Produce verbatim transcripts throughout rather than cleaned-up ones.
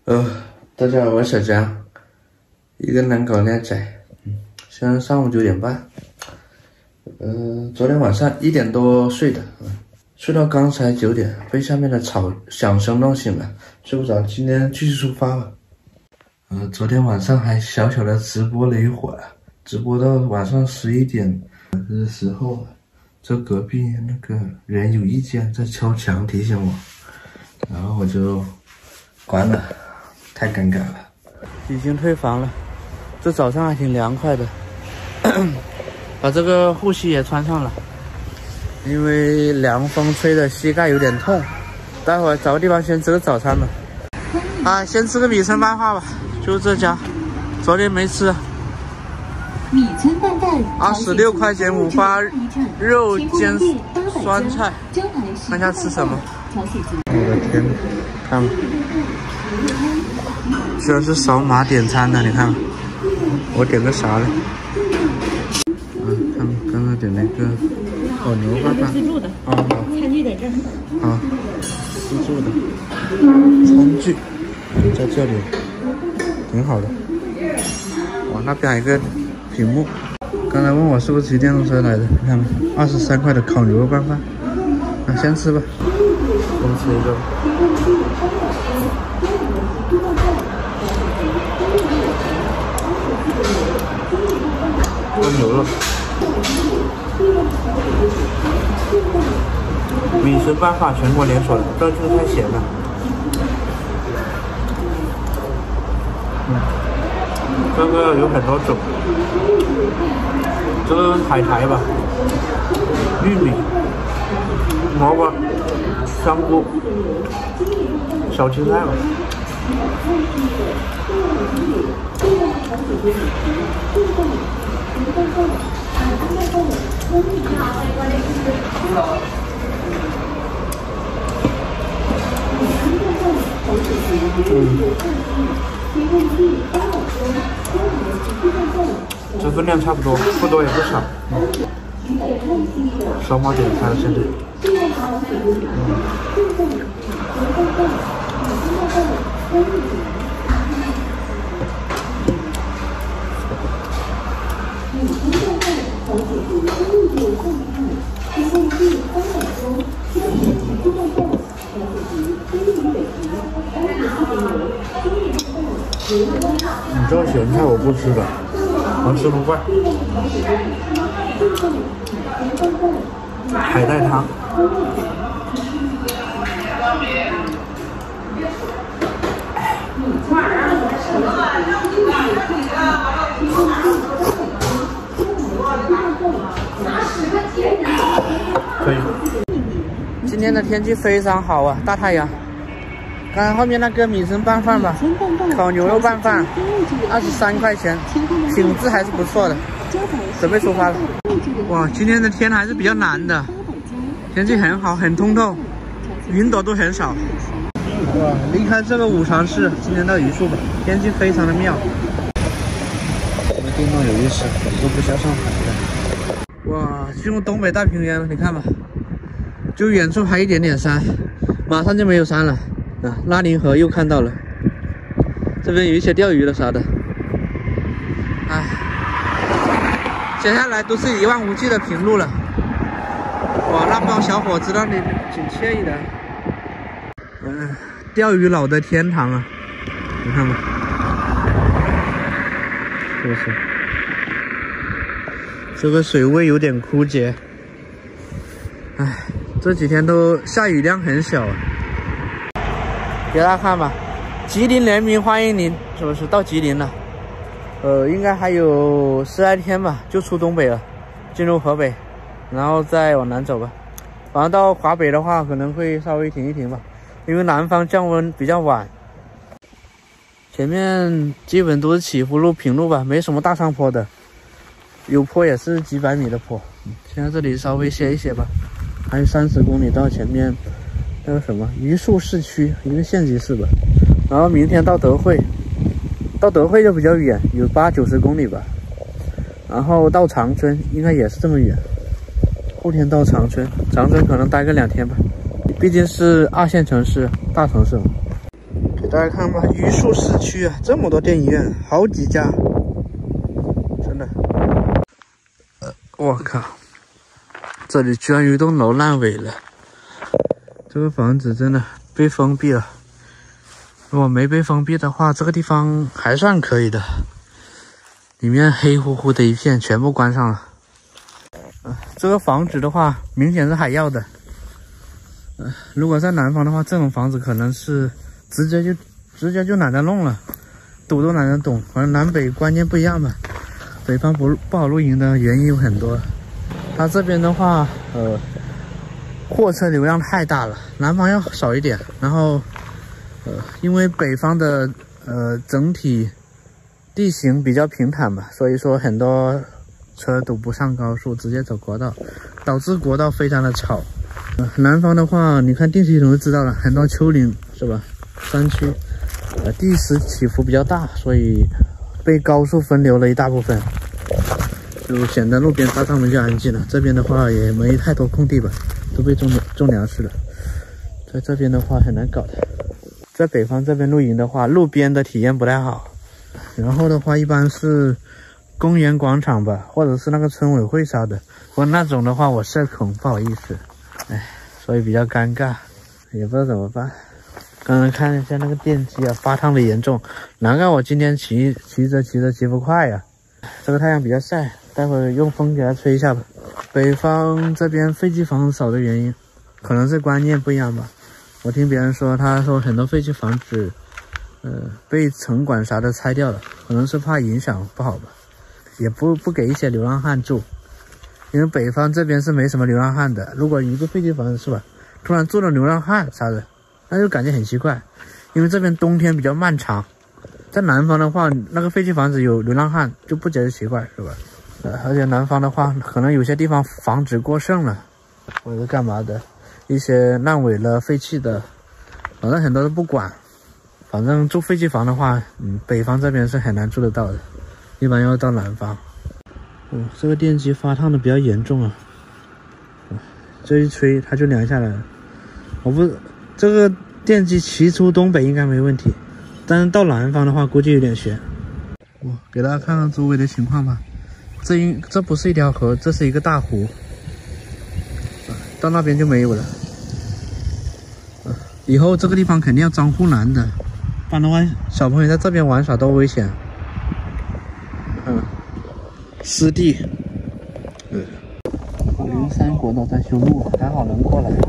呃，大家好，我是小江，一个男搞靓仔。嗯，现在上午九点半。呃，昨天晚上一点多睡的，嗯，睡到刚才九点，被下面的吵响声弄醒了，睡不着。今天继续出发吧。呃，昨天晚上还小小的直播了一会儿，直播到晚上十一点的时候，这隔壁那个人有意见在敲墙提醒我，然后我就关了。太尴尬了，已经退房了。这早上还挺凉快的，把这个护膝也穿上了，因为凉风吹的膝盖有点痛。待会儿找个地方先吃个早餐吧。啊，先吃个米村拌饭吧，就这家，昨天没吃。 米村拌饭， 二十六块钱五花肉煎酸菜，看一下吃什么。我的天，看。这是扫码点餐的，你看，我点个啥嘞？嗯，看刚刚点那个烤牛拌饭，自助的。啊，好。餐具在这儿。好，自助的。餐具在这里，挺好的。哇，那边有一个屏幕。刚才问我是不是骑电动车来的，你看，二十三块的烤牛肉拌饭。那先吃吧，先吃一个。牛肉，米村拌饭全国连锁的，这就是太咸了。嗯，这个有很多种，这个海苔吧，玉米、萝卜、香菇、小青菜吧。嗯，这分量差不多，不多也不少。烧猫点开了，现在。你这咸菜我不吃的，我吃不惯。海带汤，可以。今天的天气非常好啊，大太阳。刚才后面那个米村拌饭吧，烤牛肉拌饭，二十三块钱，品质还是不错的。准备出发了。哇，今天的天还是比较蓝的，天气很好，很通透，云朵都很少。哇，离开这个五常市，今天到榆树吧，天气非常的妙。这个地方有意思，我都不想上海的。哇，进入东北大平原了，你看吧，就远处还一点点山，马上就没有山了。啊，拉林河又看到了，这边有一些钓鱼的啥的。哎，接下来都是一望无际的平路了。哇，那帮小伙子那里挺惬意的。嗯，钓鱼佬的天堂啊，你看吧，是不是？这个水位有点枯竭。哎，这几天都下雨量很小啊。给大家看吧，吉林联名欢迎您，是不是到吉林了？呃，应该还有十来天吧，就出东北了，进入河北，然后再往南走吧。反正到华北的话，可能会稍微停一停吧，因为南方降温比较晚。前面基本都是起伏路、平路吧，没什么大上坡的，有坡也是几百米的坡。现在这里稍微歇一歇吧，还有三十公里到前面。那个什么榆树市区一个县级市吧，然后明天到德惠，到德惠就比较远，有八九十公里吧，然后到长春应该也是这么远，后天到长春，长春可能待个两天吧，毕竟是二线城市大城市嘛。 给大家看吧，榆树市区啊，这么多电影院，好几家，真的。我靠，这里居然有一栋楼烂尾了，这个房子真的被封闭了。如果没被封闭的话，这个地方还算可以的。里面黑乎乎的一片，全部关上了。呃、这个房子的话，明显是还要的。呃，如果在南方的话，这种房子可能是直接就直接就懒得弄了，堵都懒得懂。反正南北观念不一样吧。北方不不好露营的原因有很多。它这边的话，呃，货车流量太大了，南方要少一点。然后，呃，因为北方的呃整体地形比较平坦嘛，所以说很多车堵不上高速，直接走国道，导致国道非常的吵。呃、南方的话，你看定系统就知道了，很多丘陵是吧？山区，呃，地势起伏比较大，所以被高速分流了一大部分，就显得路边搭帐篷就安静了。这边的话也没太多空地吧，都被种种粮食了。在这边的话很难搞的。在北方这边露营的话，路边的体验不太好。然后的话，一般是公园广场吧，或者是那个村委会烧的。不过那种的话，我社恐，不好意思，哎，所以比较尴尬，也不知道怎么办。刚刚看一下那个电机啊，发烫的严重，难怪我今天骑骑着骑着骑不快呀、啊。这个太阳比较晒，待会儿用风给它吹一下吧。北方这边废弃房子少的原因，可能是观念不一样吧。我听别人说，他说很多废弃房子，呃，被城管啥的拆掉了，可能是怕影响不好吧，也不不给一些流浪汉住。因为北方这边是没什么流浪汉的，如果一个废弃房子是吧，突然住了流浪汉啥的，那就感觉很奇怪。因为这边冬天比较漫长，在南方的话，那个废弃房子有流浪汉就不觉得奇怪是吧？呃，而且南方的话，可能有些地方房子过剩了，或者是干嘛的，一些烂尾了、废弃的，反正很多都不管。反正住废弃房的话，嗯，北方这边是很难住得到的，一般要到南方。哦，这个电机发烫的比较严重啊，这一吹它就凉下来了。我不，这个电机骑出东北应该没问题，但是到南方的话估计有点悬。我给大家看看周围的情况吧。这一这不是一条河，这是一个大湖，到那边就没有了。以后这个地方肯定要装护栏的，不然的话小朋友在这边玩耍多危险。嗯，湿地。嗯，灵山国道在修路，还好能过来。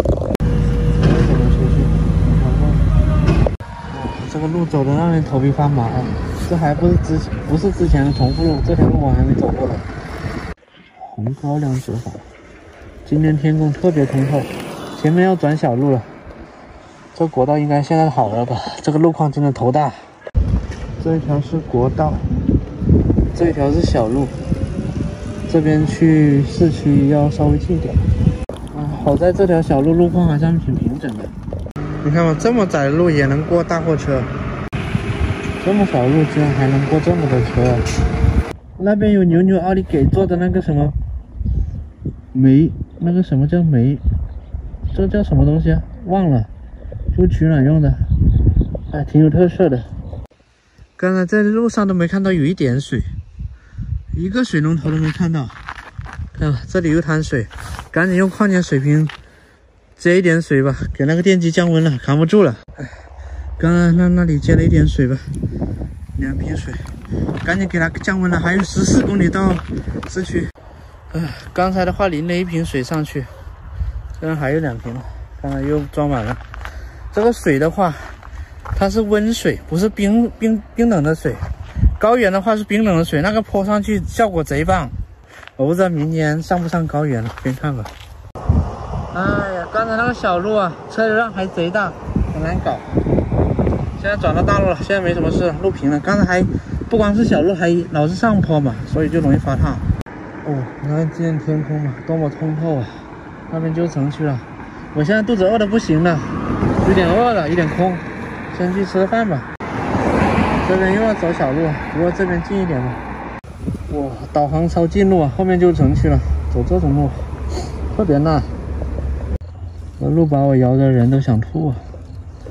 这个路走的让人头皮发麻啊！这还不是之不是之前的重复路，这条路我还没走过的。红高粱酒坊，今天天空特别通透，前面要转小路了。这国道应该现在好了吧？这个路况真的头大。这一条是国道，这一条是小路，这边去市区要稍微近点。啊，好在这条小路路况还算挺平整的。你看嘛，这么窄的路也能过大货车，这么小路居然还能过这么多车。那边有牛牛奥利给做的那个什么煤，那个什么叫煤？这叫什么东西啊？忘了，就取暖用的，哎，挺有特色的。刚才在路上都没看到有一点水，一个水龙头都没看到。看吧，这里有滩水，赶紧用矿泉水瓶接一点水吧，给那个电机降温了，扛不住了。哎，刚刚那那里接了一点水吧，两瓶水，赶紧给它降温了，还有十四公里到市区。哎，刚才的话淋了一瓶水上去，这样还有两瓶了，刚才又装满了。这个水的话，它是温水，不是冰冰冰冷的水。高原的话是冰冷的水，那个泼上去效果贼棒。我不知道明年上不上高原了，先看吧。哎呀，刚才那个小路啊，车流量还贼大，很难搞。现在转到大路了，现在没什么事，路平了。刚才还不光是小路，还老是上坡嘛，所以就容易发烫。哦，你看今天天空嘛，多么通透啊！那边就城区了。我现在肚子饿的不行了，有点饿了，有点空，先去吃饭吧。这边又要走小路，不过这边近一点吧。哇，导航超近路啊，后面就是城区了。走这种路特别烂，这路把我摇的人都想吐啊！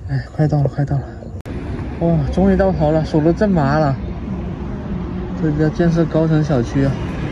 哎，快到了，快到了！哇，终于到头了，手都震麻了。这叫建设高层小区啊。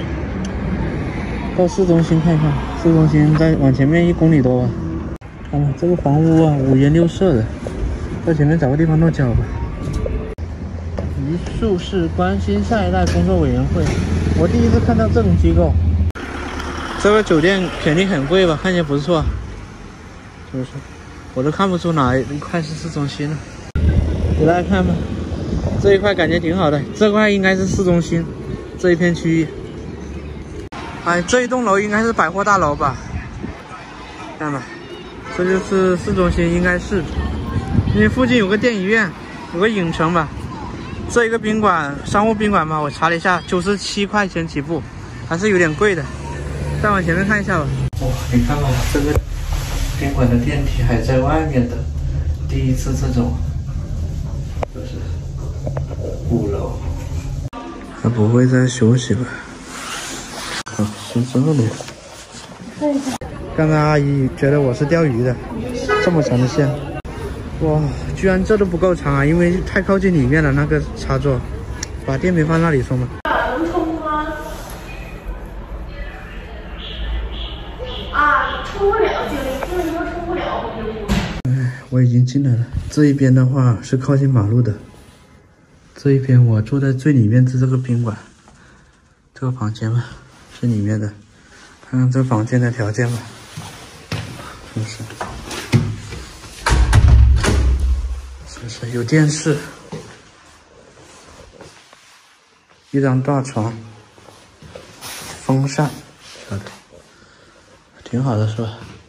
到市中心看一看，市中心再往前面一公里多吧。看看这个房屋啊，五颜六色的。到前面找个地方落脚吧。榆树市关心下一代工作委员会，我第一次看到这种机构。这个酒店肯定很贵吧？看起来不错，是不是？我都看不出哪一块是市中心了。给大家看吧，这一块感觉挺好的，这块应该是市中心这一片区域。哎，这一栋楼应该是百货大楼吧？看吧，这就是市中心，应该是。因为附近有个电影院，有个影城吧。这一个宾馆，商务宾馆嘛，我查了一下，九十七块钱起步，还是有点贵的。再往前面看一下吧。哇，你看吧，这个宾馆的电梯还在外面的，第一次这种，就是五楼，他不会在休息吧？啊，是这里。刚才阿姨觉得我是钓鱼的，这么长的线，哇，居然这都不够长啊！因为太靠近里面了，那个插座，把电瓶放那里充吗？ 能充吗？啊，充不了，经理，经理说充不了，我就。 哎，我已经进来了。这一边的话是靠近马路的，这一边我坐在最里面是这个宾馆，这个房间吧，是里面的。看看这房间的条件吧，是不是？是不是有电视，一张大床，风扇，晓得，挺好的是吧？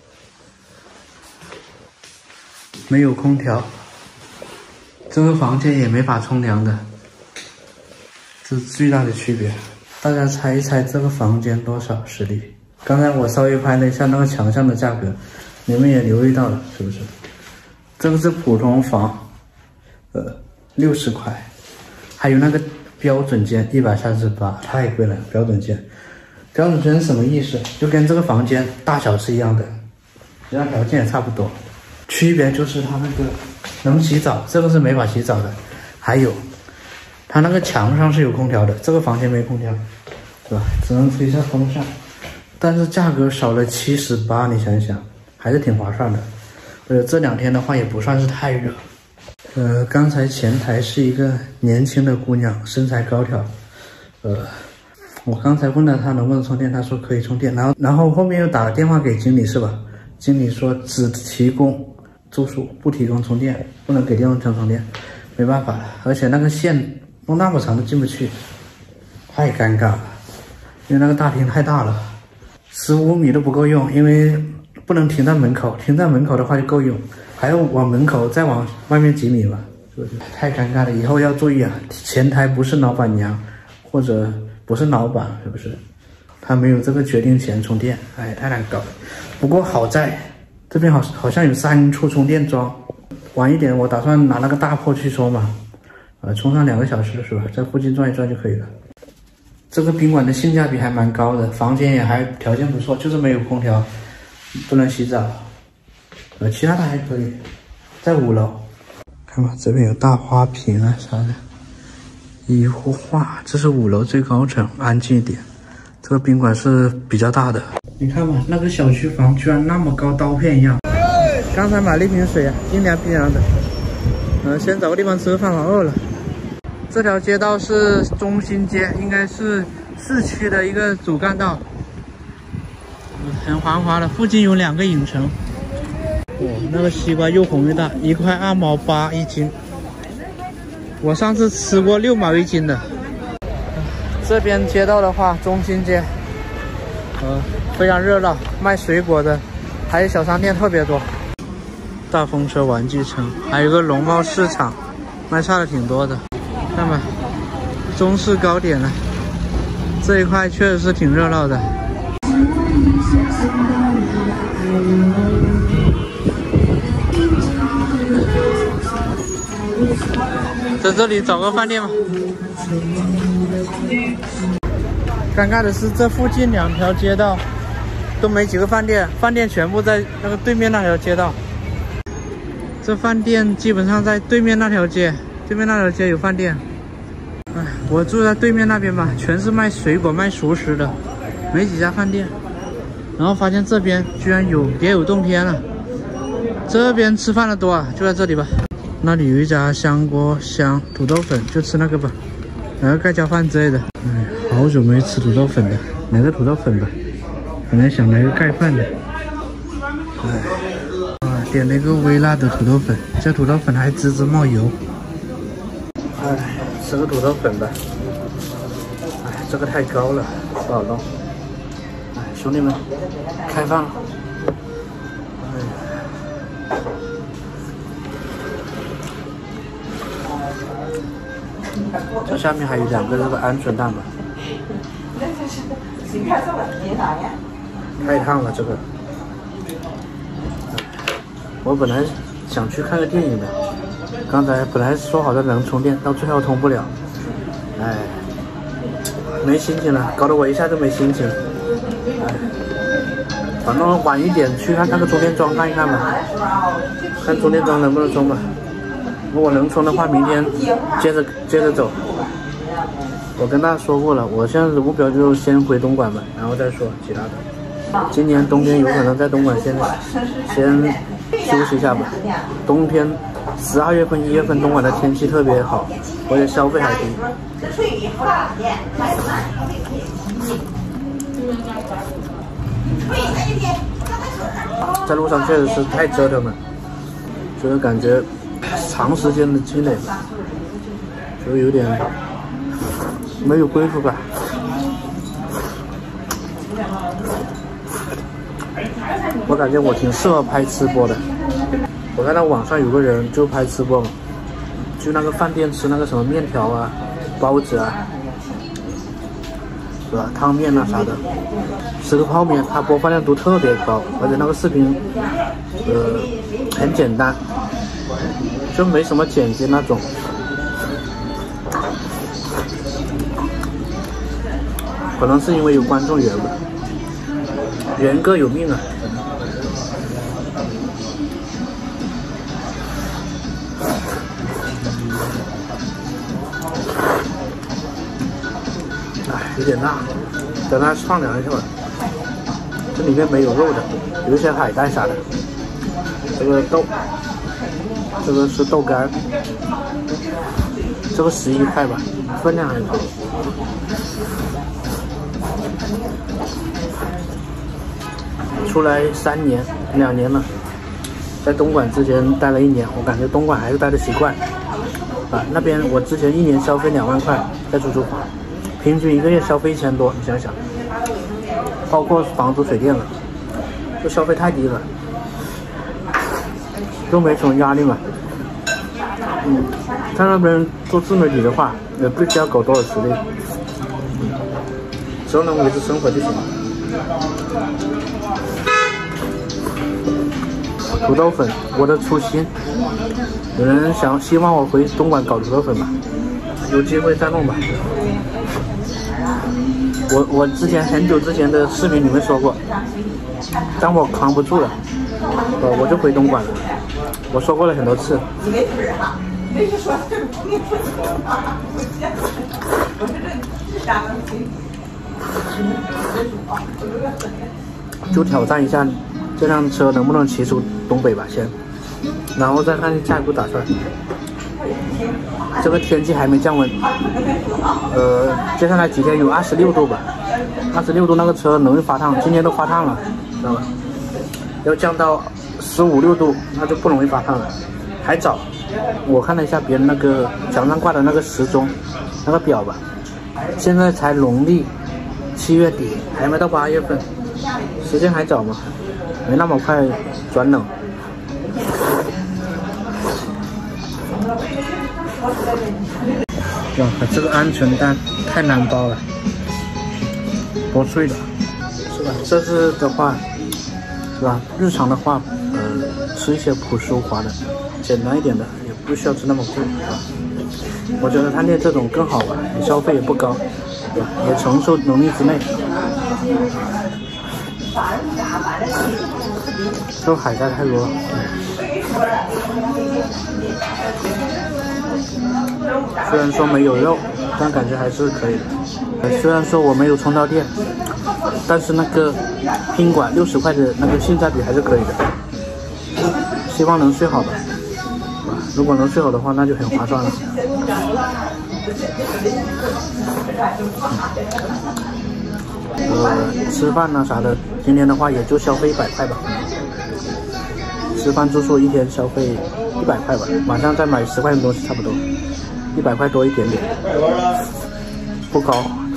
没有空调，这个房间也没法冲凉的，这是最大的区别。大家猜一猜这个房间多少实力？刚才我稍微拍了一下那个墙上的价格，你们也留意到了是不是？这个是普通房，呃，六十块，还有那个标准间一百三十八，太贵了。标准间，标准间是什么意思？就跟这个房间大小是一样的，其他条件也差不多，区别就是它那个能洗澡，这个是没法洗澡的，还有它那个墙上是有空调的，这个房间没空调，是吧？只能吹一下风扇。但是价格少了七十八，你想想，还是挺划算的。呃，这两天的话也不算是太热。呃，刚才前台是一个年轻的姑娘，身材高挑。呃，我刚才问了她能不能充电，她说可以充电。然后，然后后面又打了电话给经理，是吧？经理说只提供住宿，不提供充电，不能给电动车充电。没办法了，而且那个线弄那么长都进不去，太尴尬了。因为那个大厅太大了。十五米都不够用，因为不能停在门口，停在门口的话就够用，还要往门口再往外面几米吧，是不是？太尴尬了，以后要注意啊！前台不是老板娘，或者不是老板，是不是？他没有这个决定权充电，哎，太难搞了。不过好在这边好好像有三处充电桩，晚一点我打算拿那个大货去充嘛，呃，充上两个小时是吧？在附近转一转就可以了。这个宾馆的性价比还蛮高的，房间也还条件不错，就是没有空调，不能洗澡，呃，其他的还可以。在五楼，看吧，这边有大花瓶啊啥的，一幅画，这是五楼最高层，安静一点。这个宾馆是比较大的，你看吧，那个小区房居然那么高，刀片一样。刚才买了一瓶水啊，冰凉冰凉的。呃，先找个地方吃个饭，我饿了。这条街道是中心街，应该是市区的一个主干道，很繁华的。附近有两个影城。哇，那个西瓜又红又大，一块二毛八一斤。我上次吃过六毛一斤的。这边街道的话，中心街，呃，非常热闹，卖水果的，还有小商店特别多。大风车玩具城，还有个农贸市场，卖菜的挺多的。看吧，中式糕点呢，这一块确实是挺热闹的。在这里找个饭店吧。尴尬的是，这附近两条街道都没几个饭店，饭店全部在那个对面那条街道。 这饭店基本上在对面那条街，对面那条街有饭店。哎，我住在对面那边吧，全是卖水果、卖熟食的，没几家饭店。然后发现这边居然有别有洞天了，这边吃饭的多啊，就在这里吧。那里有一家香锅香土豆粉，就吃那个吧，来个盖浇饭之类的。哎，好久没吃土豆粉了，来个土豆粉吧。本来想来个盖饭的。哎，啊，点了一个微辣的土豆粉，这土豆粉还滋滋冒油。哎，吃个土豆粉吧。哎，这个太高了，不好弄。哎，兄弟们，开饭了。哎，这下面还有两个这个鹌鹑蛋吧。太烫了这个。我本来想去看个电影的，刚才本来说好的能充电，到最后通不了，哎，没心情了，搞得我一下就没心情。哎，反正晚一点去看那个充电桩看一看吧，看充电桩能不能充吧。如果能充的话，明天接着接着走。我跟大家说过了，我现在的目标就是先回东莞吧，然后再说其他的。今年冬天有可能在东莞先先休息一下吧。冬天十二月份、一月份东莞的天气特别好，而且消费还低。在路上确实是太折腾了，就是感觉长时间的积累，就有点没有恢复吧。我感觉我挺适合拍吃播的。我看到网上有个人就拍吃播嘛，去那个饭店吃那个什么面条啊、包子啊，是吧？汤面啊啥的，吃个泡面，他播放量都特别高，而且那个视频，呃，很简单，就没什么剪辑那种。可能是因为有观众缘吧，人各有命啊。哎，有点辣，等它放凉一下吧。这里面没有肉的，有一些海带啥的。这个豆，这个是豆干，这个十一块吧，分量很高。出来三年、两年了，在东莞之前待了一年，我感觉东莞还是待的习惯。啊，那边我之前一年消费两万块在出租房，平均一个月消费一千多，你想想，包括房租水电了，这消费太低了，都没什么压力嘛。嗯，在那边做自媒体的话，也不需要搞多少实力，只要能维持生活就行了。土豆粉，我的初心。有人想希望我回东莞搞土豆粉吧，有机会再弄吧。我我之前很久之前的视频里面说过，当我扛不住了，呃，我就回东莞了。我说过了很多次。就挑战一下这辆车能不能骑出东北吧，先，然后再看下一步打算。这个天气还没降温，呃，接下来几天有二十六度吧，二十六度那个车容易发烫，今天都发烫了，知道吧？要降到十五六度，那就不容易发烫了，还早。我看了一下别人那个墙上挂的那个时钟，那个表吧，现在才农历七月底，还没到八月份，时间还早嘛，没那么快转冷。哇，这个鹌鹑蛋太难包了，多脆的，是吧？这次的话，是吧？日常的话，呃，吃一些朴实无华的，简单一点的，也不需要吃那么贵，是吧？我觉得他列这种更好吧，你消费也不高，对吧？也承受能力之内。这海带太多了。 虽然说没有肉，但感觉还是可以的。呃，虽然说我没有充到电，但是那个宾馆六十块的那个性价比还是可以的。希望能睡好吧。如果能睡好的话，那就很划算了。呃，吃饭呢啥的，今天的话也就消费一百块吧。吃饭住宿一天消费一百块吧，晚上再买十块钱东西差不多，一百块多一点点，不高。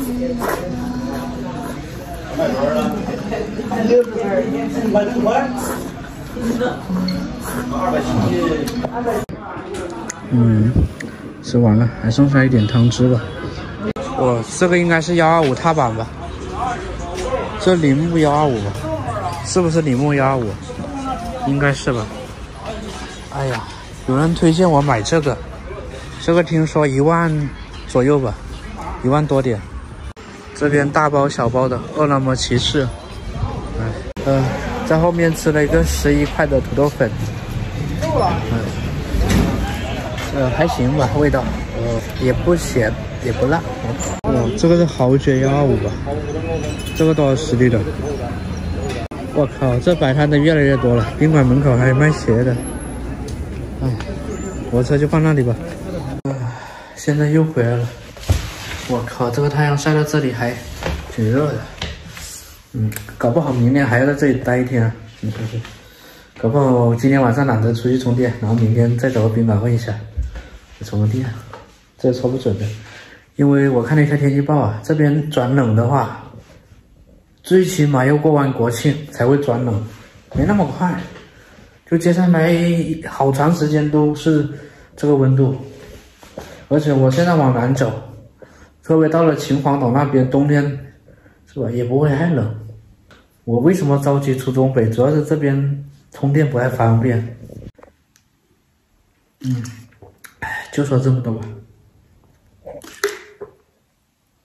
嗯，吃完了，还剩下一点汤汁吧。我这个应该是幺二五踏板吧？这铃木幺二五吧？是不是铃木幺二五？应该是吧。哎呀，有人推荐我买这个，这个听说一万左右吧，一万多点。这边大包小包的饿了么骑士，哎，呃，在后面吃了一个十一块的土豆粉，嗯，呃，还行吧，味道，呃，也不咸也不辣。哦，这个是豪爵幺二五吧？这个多少实力的？我靠，这摆摊的越来越多了，宾馆门口还有卖鞋的。哎，我车就放那里吧。啊，现在又回来了。我靠，这个太阳晒到这里还挺热的。嗯，搞不好明天还要在这里待一天啊。你说说，搞不好今天晚上懒得出去充电，然后明天再找个宾馆混一下，充个电，这说不准的。因为我看了一下天气预报啊，这边转冷的话，最起码要过完国庆才会转冷，没那么快。就接下来好长时间都是这个温度，而且我现在往南走，特别到了秦皇岛那边，冬天是吧也不会太冷。我为什么着急出东北？主要是这边充电不太方便。嗯，哎，就说这么多吧。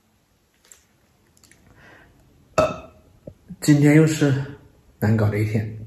今天又是难搞的一天。